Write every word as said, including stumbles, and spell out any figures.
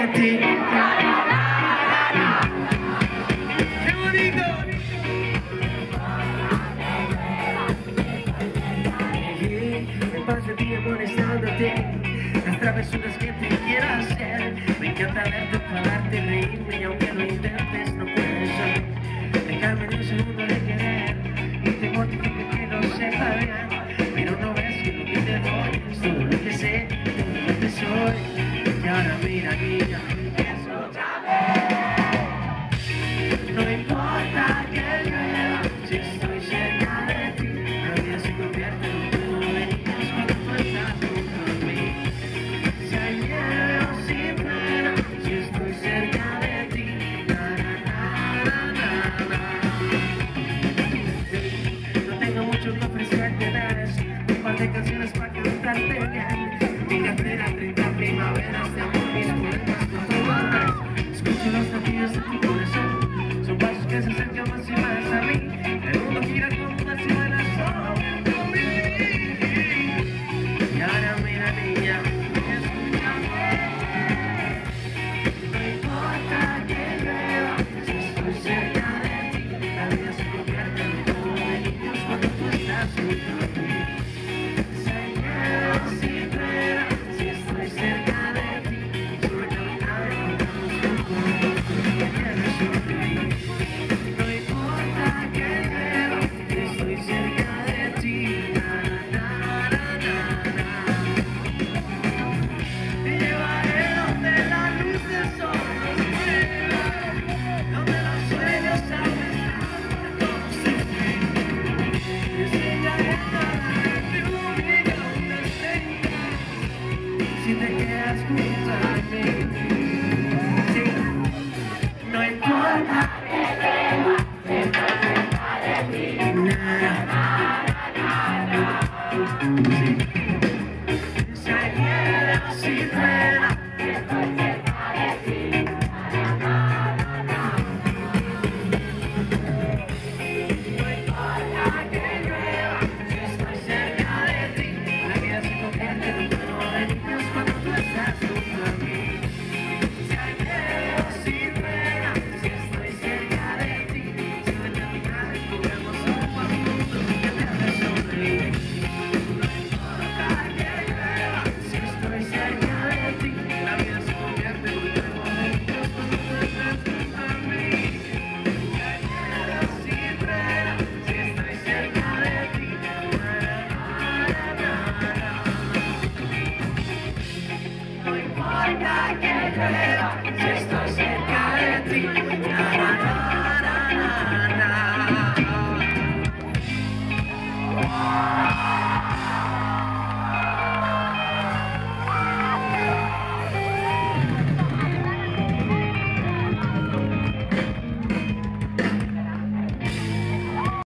de ti. ¡Qué bonito! Me paso el día molestándote, las travesuras que te quiero hacer. Me encanta verte, enfadarte, reírme, y aunque lo intentes no puedes hoy dejarme ni un segundo de querer. Y te mortifica que no sepa bien, pero no ves que lo que te doy es todo lo que sé, todo lo que soy. Y ahora mira, niña, escúchame. No importa que llueva, si estoy cerca de ti, la vida se convierte en un juego de niños cuando tú estás junto a mí. Si hay nieve o sin freno, si estoy cerca de ti, na, na, na, na, na, na. No tengo mucho que ofrecerte, das un par de canciones para cantarte bien. Mira, espera, treinta primaveras de amor, mis poemas no todas. Escucho los latidos de tu corazón, son pasos que se acercan más y más a mí. El mundo gira como una semana solo por mí. Y ahora mira, niña, escúchame. No importa que llueva, si estoy cerca de ti, la vida se convierte en un juego de niños cuando tú estás junto a mí. Si hay nieve o sin freno, si estoy cerca de ti, sube caminando y cantamos juntos, porque quieres sonreír. No importa que llueva, estoy cerca de ti, na, na, na, na, na. Te llevaré donde la luz del sol nos mueva, donde los sueños saben todos se ven. Te enseñaré nada de un millón de estrellas, si te quedas junto a mí. Sí. No importa que llueva, estoy cerca de ti, na, na, na, na. Sí. Si hay nieve o si frena, estoy cerca de ti, na, na, na, na. No importa que llueva, si estoy cerca de ti, la vida se convierte en un juego de niños cuando tú estás junto a mí. Si hay nieve o si frena, si estoy cerca de ti, sube a caminar y juguemos un poco juntos, que te hace sonreír. No importa que llueva, si estoy cerca de ti, la vida se convierte en un juego de niños cuando tú estás junto a mí. Si hay nieve o si frena, si estoy cerca de ti, na, na, na, na. No importa que llueva, si estoy cerca de ti, na, na, na, na, na, na.